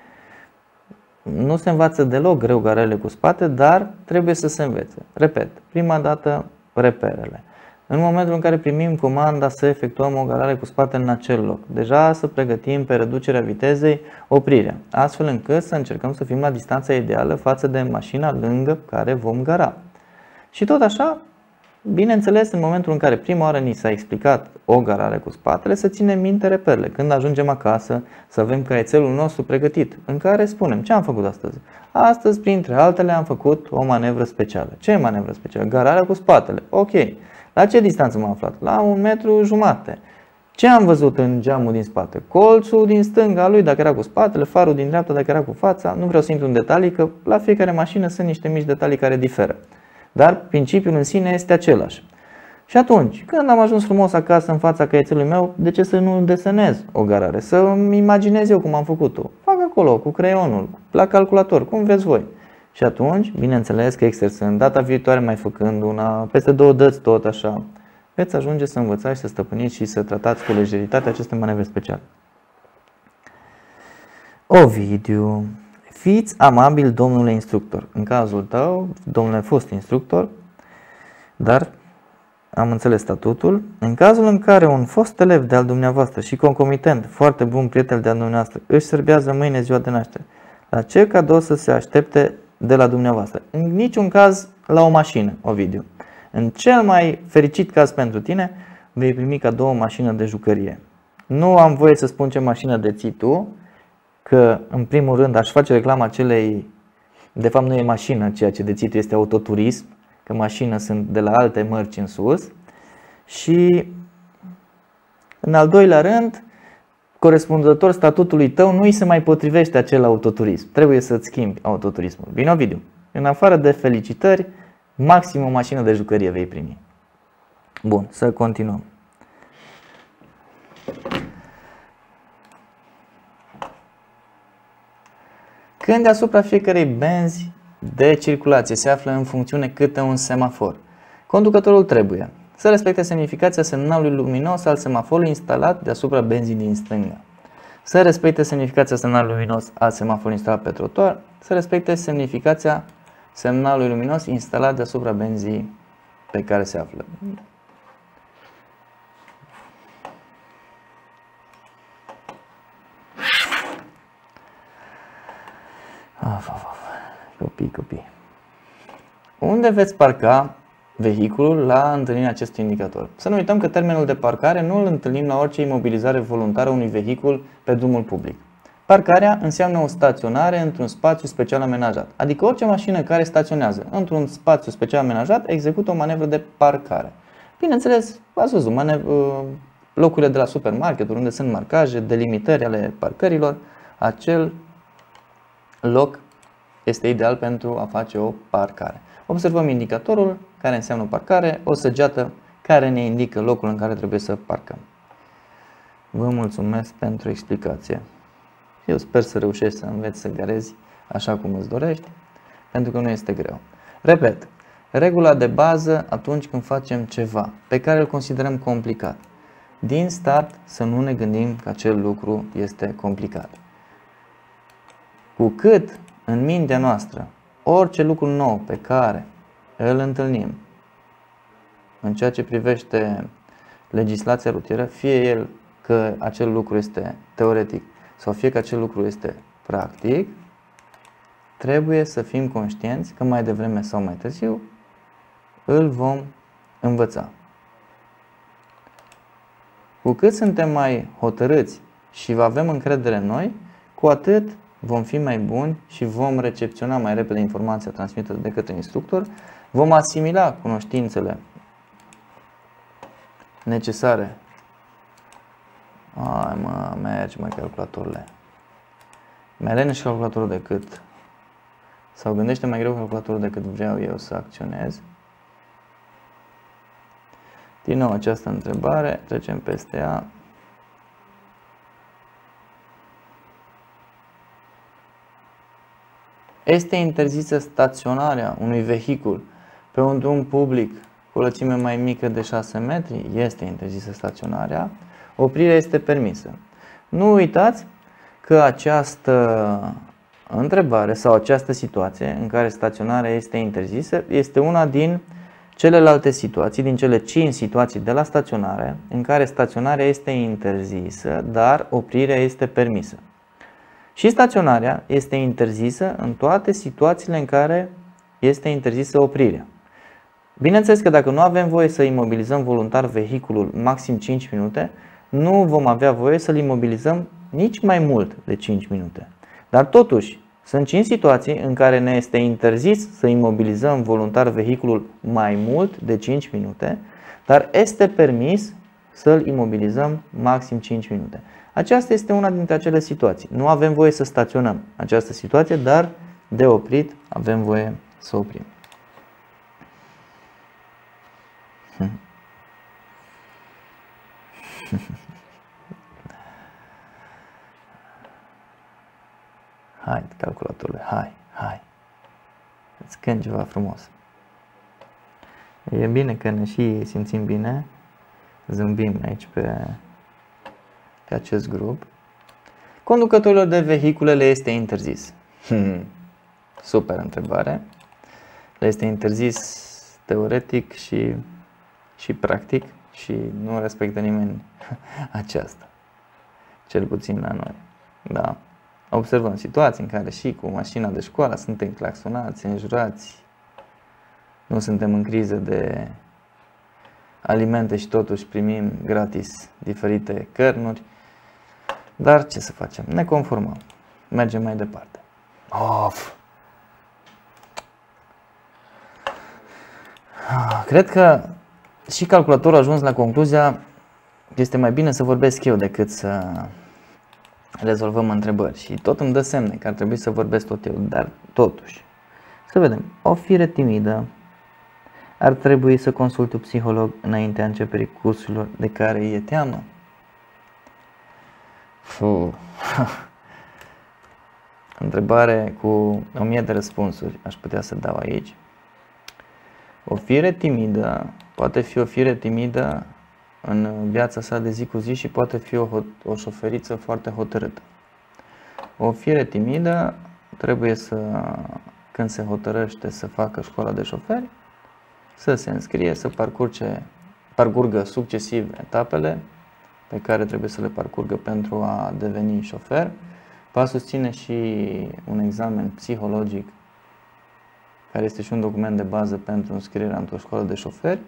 nu se învață deloc greu garările cu spate, dar trebuie să se învețe. Repet, prima dată reperele. În momentul în care primim comanda să efectuăm o garare cu spate în acel loc, deja să pregătim pe reducerea vitezei oprirea, astfel încât să încercăm să fim la distanța ideală față de mașina lângă care vom gara. Și tot așa, bineînțeles, în momentul în care prima oară ni s-a explicat o garare cu spatele, să ținem minte reperele. Când ajungem acasă, să avem caietelul nostru pregătit, în care spunem ce am făcut astăzi. Astăzi, printre altele, am făcut o manevră specială. Ce e manevră specială? Gararea cu spatele. Ok. La ce distanță m-am aflat? La un metru jumate. Ce am văzut în geamul din spate? Colțul din stânga lui, dacă era cu spatele, farul din dreapta, dacă era cu fața. Nu vreau să intru în detalii, că la fiecare mașină sunt niște mici detalii care diferă. Dar principiul în sine este același. Și atunci, când am ajuns frumos acasă în fața caietelului meu, de ce să nu desenez o garare? Să-mi imaginez eu cum am făcut-o. Fac acolo, cu creionul, la calculator, cum vreți voi. Și atunci, bineînțeles că exersând, data viitoare mai făcând una, peste două dăți tot așa, veți ajunge să învățați și să stăpâniți și să tratați cu lejeritate aceste manevre speciale. Ovidiu. Fiți amabil, domnule instructor. În cazul tău, domnule fost instructor, dar am înțeles statutul. În cazul în care un fost elev de-al dumneavoastră și concomitent, foarte bun prieten de-al dumneavoastră, își sărbează mâine ziua de naștere, la ce cadou să se aștepte de la dumneavoastră? În niciun caz la o mașină, Ovidiu. În cel mai fericit caz pentru tine, vei primi cadou o mașină de jucărie. Nu am voie să spun ce mașină deții tu, că în primul rând aș face reclama acelei, de fapt nu e mașină, ceea ce deții tu este autoturism, că mașină sunt de la alte mărci în sus. Și în al doilea rând, corespunzător statutului tău, nu îi se mai potrivește acel autoturism. Trebuie să-ți schimbi autoturismul. Bine, Ovidiu? În afară de felicitări, maxim o mașină de jucărie vei primi. Bun, să continuăm. Când deasupra fiecărei benzi de circulație se află în funcțiune câte un semafor, conducătorul trebuie să respecte semnificația semnalului luminos al semaforului instalat deasupra benzii din stânga, să respecte semnificația semnalului luminos al semaforului instalat pe trotuar, să respecte semnificația semnalului luminos instalat deasupra benzii pe care se află. Of, of, of. Copii, copii. Unde veți parca vehiculul la întâlnirea acestui indicator. Să nu uităm că termenul de parcare nu îl întâlnim la orice imobilizare voluntară a unui vehicul pe drumul public. Parcarea înseamnă o staționare într-un spațiu special amenajat, adică orice mașină care staționează într-un spațiu special amenajat execută o manevră de parcare. Bineînțeles, ați văzut, locurile de la supermarket, unde sunt marcaje, delimitări ale parcărilor, acel loc este ideal pentru a face o parcare. Observăm indicatorul care înseamnă parcare, o săgeată care ne indică locul în care trebuie să parcăm. Vă mulțumesc pentru explicație. Eu sper să reușești să înveți să garezi așa cum îți dorești, pentru că nu este greu. Repet, regula de bază atunci când facem ceva pe care îl considerăm complicat. Din start să nu ne gândim că acel lucru este complicat. Cu cât în mintea noastră orice lucru nou pe care îl întâlnim în ceea ce privește legislația rutieră, fie el că acel lucru este teoretic sau fie că acel lucru este practic, trebuie să fim conștienți că mai devreme sau mai târziu îl vom învăța. Cu cât suntem mai hotărâți și avem încredere în noi, cu atât vom fi mai buni și vom recepționa mai repede informația transmisă de către instructor, vom asimila cunoștințele necesare. Ai mă, mergi mai calculatorile. Mai leneș calculatorul decât, sau gândește mai greu calculatorul decât vreau eu să acționez. Din nou această întrebare, trecem peste ea. Este interzisă staționarea unui vehicul pe un drum public cu lățime mai mică de șase metri? Este interzisă staționarea. Oprirea este permisă. Nu uitați că această întrebare sau această situație în care staționarea este interzisă este una din celelalte situații, din cele cinci situații de la staționare în care staționarea este interzisă, dar oprirea este permisă. Și staționarea este interzisă în toate situațiile în care este interzisă oprirea. Bineînțeles că dacă nu avem voie să imobilizăm voluntar vehiculul maxim cinci minute, nu vom avea voie să-l imobilizăm nici mai mult de cinci minute. Dar totuși, sunt cinci situații în care ne este interzis să imobilizăm voluntar vehiculul mai mult de cinci minute, dar este permis să-l imobilizăm maxim cinci minute. Aceasta este una dintre acele situații. Nu avem voie să staționăm această situație, dar de oprit avem voie să oprim. Hai, calculatorule, hai, hai. Îți cânt ceva frumos. E bine că ne și simțim bine. Zâmbim aici pe, pe acest grup. Conducătorilor de vehicule le este interzis. Hmm. Super întrebare. Le este interzis teoretic și, și practic și nu respectă nimeni aceasta. Cel puțin la noi. Da. Observăm situații în care și cu mașina de școală suntem claxonați, înjurați, nu suntem în criză de alimente și totuși primim gratis diferite cărnuri. Dar ce să facem? Ne conformăm. Mergem mai departe. Of! Cred că și calculatorul a ajuns la concluzia că este mai bine să vorbesc eu decât să rezolvăm întrebări. Și tot îmi dă semne că ar trebui să vorbesc tot eu. Dar totuși, să vedem. O fire timidă ar trebui să consulte un psiholog înaintea începerii cursurilor de care e teamă? Fuh. Întrebare cu o mie de răspunsuri aș putea să dau aici. O fire timidă poate fi o fire timidă în viața sa de zi cu zi și poate fi o, o șoferiță foarte hotărâtă. O fire timidă trebuie să, când se hotărăște să facă școala de șoferi, să se înscrie, să parcurge, parcurgă succesiv etapele pe care trebuie să le parcurgă pentru a deveni șofer. Va susține și un examen psihologic care este și un document de bază pentru înscrierea într-o școală de șoferi.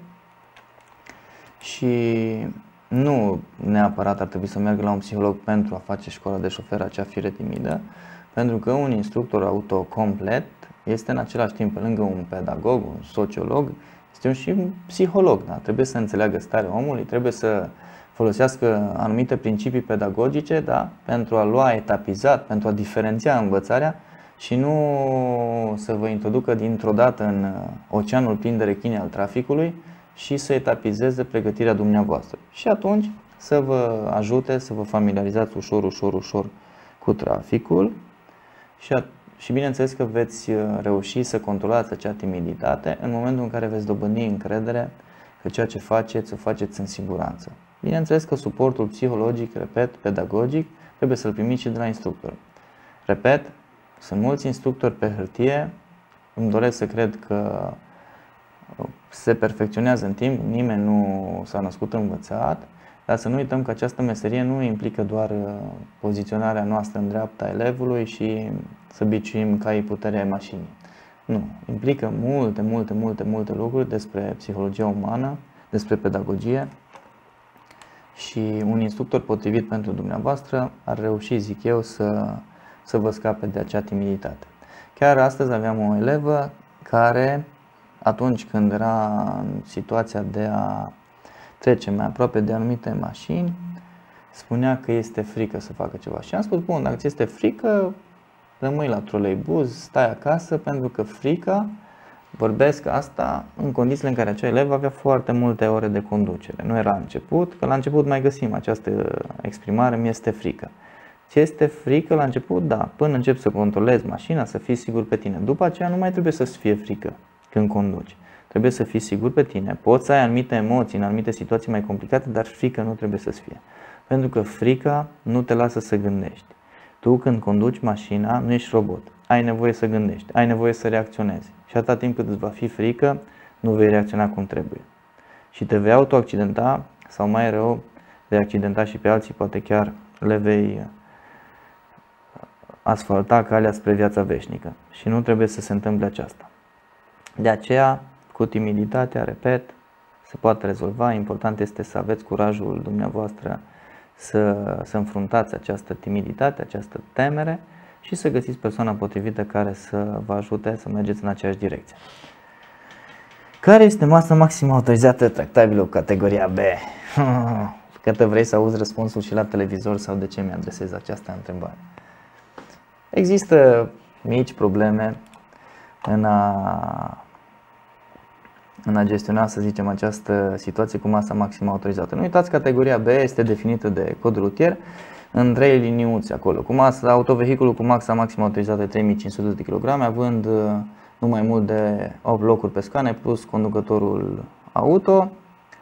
Și nu neapărat ar trebui să meargă la un psiholog pentru a face școala de șofer, acea fire timidă, pentru că un instructor auto complet este în același timp, pe lângă un pedagog, un sociolog, este un și un psiholog. Da? Trebuie să înțeleagă starea omului, trebuie să folosească anumite principii pedagogice, da? Pentru a lua etapizat, pentru a diferenția învățarea și nu să vă introducă dintr-o dată în oceanul plin de rechini al traficului și să etapizeze pregătirea dumneavoastră. Și atunci să vă ajute să vă familiarizați ușor, ușor, ușor cu traficul și, a, și bineînțeles că veți reuși să controlați acea timiditate în momentul în care veți dobândi încredere că ceea ce faceți, o faceți în siguranță. Bineînțeles că suportul psihologic, repet, pedagogic, trebuie să-l primiți și de la instructor. Repet, sunt mulți instructori pe hârtie, îmi doresc să cred că se perfecționează în timp, nimeni nu s-a născut învățat, dar să nu uităm că această meserie nu implică doar poziționarea noastră în dreapta elevului și să biciuim caii puterea mașinii. Nu, implică multe, multe, multe, multe lucruri despre psihologia umană, despre pedagogie și un instructor potrivit pentru dumneavoastră ar reuși, zic eu, să, să vă scape de acea timiditate. Chiar astăzi aveam o elevă care, atunci când era în situația de a trece mai aproape de anumite mașini, spunea că este frică să facă ceva. Și am spus, bun, dacă ți este frică, rămâi la troleibuz, stai acasă, pentru că frica, vorbesc asta în condițiile în care acea elevă avea foarte multe ore de conducere. Nu era început, că la început mai găsim această exprimare, mi este frică. Ți este frică la început? Da, până începi să controlezi mașina, să fii sigur pe tine. După aceea nu mai trebuie să-ți fie frică când conduci. Trebuie să fii sigur pe tine. Poți să ai anumite emoții în anumite situații mai complicate, dar frică nu trebuie să-ți fie. Pentru că frica nu te lasă să gândești. Tu când conduci mașina nu ești robot. Ai nevoie să gândești, ai nevoie să reacționezi. Și atâta timp cât îți va fi frică, nu vei reacționa cum trebuie. Și te vei autoaccidenta sau mai rău, vei accidenta și pe alții, poate chiar le vei asfalta calea spre viața veșnică. Și nu trebuie să se întâmple aceasta. De aceea, cu timiditatea, repet, se poate rezolva. Important este să aveți curajul dumneavoastră să, să înfruntați această timiditate, această temere și să găsiți persoana potrivită care să vă ajute să mergeți în aceeași direcție. Care este masa maximă autorizată tractabilă categoria B? Că te vrei să auzi răspunsul și la televizor sau de ce mi-adresezi această întrebare? Există mici probleme în a, în a gestiona, să zicem, această situație cu masa maximă autorizată. Nu uitați, categoria B este definită de codul rutier în trei liniuțe acolo. Cu masa, autovehiculul cu masa maximă autorizată trei mii cinci sute de kilograme, având nu mai mult de opt locuri pe scaune, plus conducătorul auto.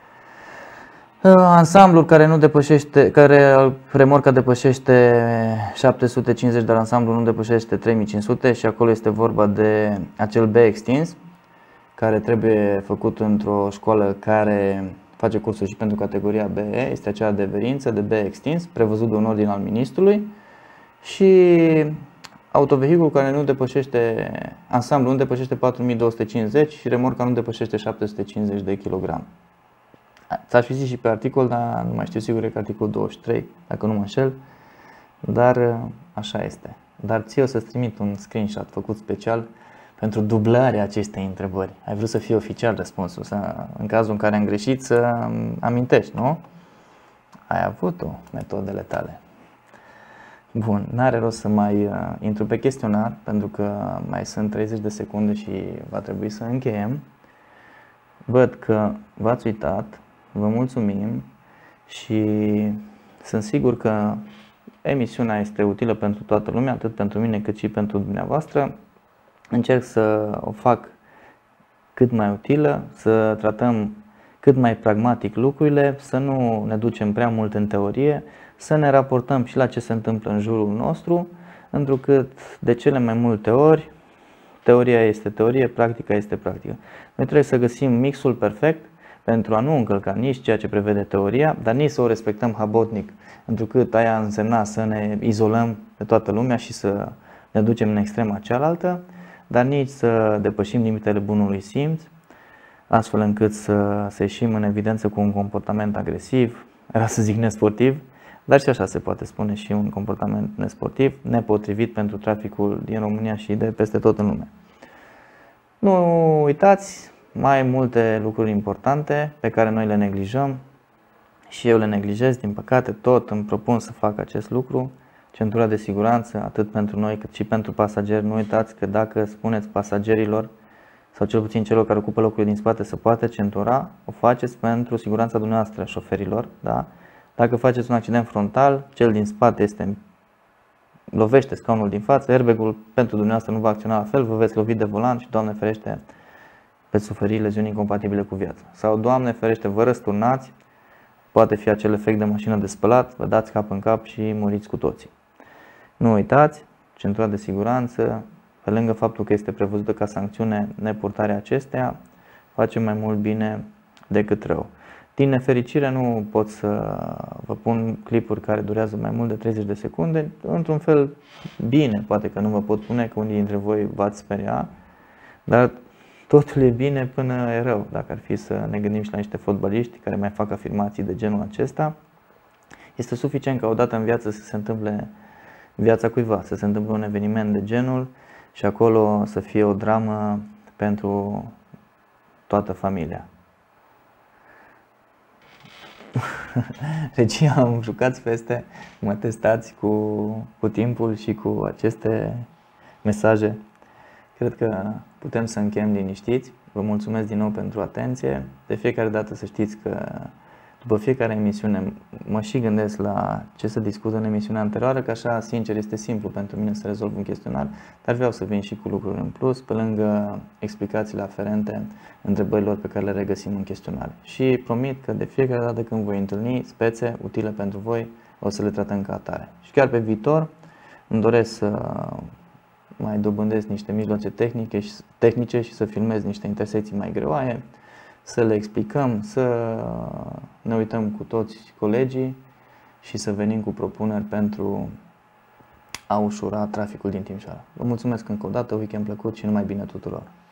Ansamblul care nu depășește, care remorca depășește șapte sute cincizeci, dar ansamblul nu depășește trei mii cinci sute și acolo este vorba de acel B extins, care trebuie făcut într-o școală care face cursuri și pentru categoria B E, este acea adeverință de B extins, prevăzut de un ordin al ministrului, și autovehiculul care nu depășește, ansamblul nu depășește patru mii două sute cincizeci și remorca nu depășește șapte sute cincizeci de kilograme. Ți-aș fi zis și pe articol, dar nu mai știu sigur, e că articolul douăzeci și trei, dacă nu mă înșel, dar așa este. Dar ție o să-ți trimit un screenshot făcut special pentru dublarea acestei întrebări. Ai vrut să fie oficial răspunsul, să, în cazul în care am greșit, să amintești, nu? Ai avut-o, metodele tale. Bun, n-are rost să mai uh, intru pe chestionar, pentru că mai sunt treizeci de secunde și va trebui să încheiem. Văd că v-ați uitat, vă mulțumim și sunt sigur că emisiunea este utilă pentru toată lumea, atât pentru mine cât și pentru dumneavoastră. Încerc să o fac cât mai utilă, să tratăm cât mai pragmatic lucrurile, să nu ne ducem prea mult în teorie, să ne raportăm și la ce se întâmplă în jurul nostru, întrucât de cele mai multe ori teoria este teorie, practica este practică. Noi trebuie să găsim mixul perfect pentru a nu încălca nici ceea ce prevede teoria, dar nici să o respectăm habotnic, întrucât aia însemna să ne izolăm de toată lumea și să ne ducem în extrema cealaltă. dar nici să depășim limitele bunului simț, astfel încât să, să ieșim în evidență cu un comportament agresiv, era să zic nesportiv, dar și așa se poate spune, și un comportament nesportiv, nepotrivit pentru traficul din România și de peste tot în lume. Nu uitați, mai multe lucruri importante pe care noi le neglijăm și eu le neglijez, din păcate, tot îmi propun să fac acest lucru. Centura de siguranță, atât pentru noi cât și pentru pasageri. Nu uitați că dacă spuneți pasagerilor sau cel puțin celor care ocupă locurile din spate să poată centura, o faceți pentru siguranța dumneavoastră, șoferilor, da? Dacă faceți un accident frontal, cel din spate este lovește scaunul din față, airbag-ul pentru dumneavoastră nu va acționa la fel, vă veți lovi de volan și, Doamne ferește, veți suferi leziuni incompatibile cu viața. Sau, Doamne ferește, vă răsturnați, poate fi acel efect de mașină de spălat, vă dați cap în cap și muriți cu toții. Nu uitați, centura de siguranță, pe lângă faptul că este prevăzută ca sancțiune nepurtarea acesteia, face mai mult bine decât rău. Din nefericire nu pot să vă pun clipuri care durează mai mult de treizeci de secunde. Într-un fel bine, poate că nu vă pot pune, că unii dintre voi v-ați speria, dar totul e bine până e rău. Dacă ar fi să ne gândim și la niște fotbaliști care mai fac afirmații de genul acesta, este suficient ca odată în viață să se întâmple viața cuiva, să se întâmple un eveniment de genul și acolo să fie o dramă pentru toată familia. Regia, am jucat peste, mă testați cu, cu timpul și cu aceste mesaje. Cred că putem să încheiem liniștiți. Vă mulțumesc din nou pentru atenție. De fiecare dată să știți că după fiecare emisiune mă și gândesc la ce să discut în emisiunea anterioară, că așa, sincer, este simplu pentru mine să rezolv un chestionar, dar vreau să vin și cu lucruri în plus, pe lângă explicațiile aferente întrebărilor pe care le regăsim în chestionare. Și promit că de fiecare dată când voi întâlni spețe utile pentru voi, o să le tratăm ca atare. Și chiar pe viitor îmi doresc să mai dobândesc niște mijloace tehnice și, tehnice și să filmez niște intersecții mai greoaie, să le explicăm, să ne uităm cu toți colegii și să venim cu propuneri pentru a ușura traficul din Timișoara. Vă mulțumesc încă o dată, weekend plăcut și numai bine tuturor!